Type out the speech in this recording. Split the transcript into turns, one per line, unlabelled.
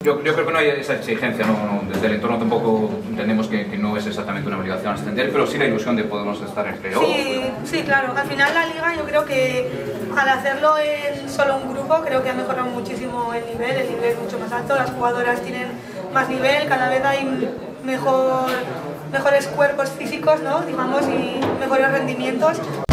Yo creo que no hay esa exigencia, desde el entorno tampoco entendemos que no es exactamente una obligación ascender, pero sí la ilusión de podernos estar en playoff.
Sí, claro. Al final la liga yo creo que al hacerlo en solo un grupo creo que ha mejorado muchísimo el nivel es mucho más alto, las jugadoras tienen más nivel, cada vez hay mejores cuerpos físicos, ¿no? Digamos, y mejores rendimientos,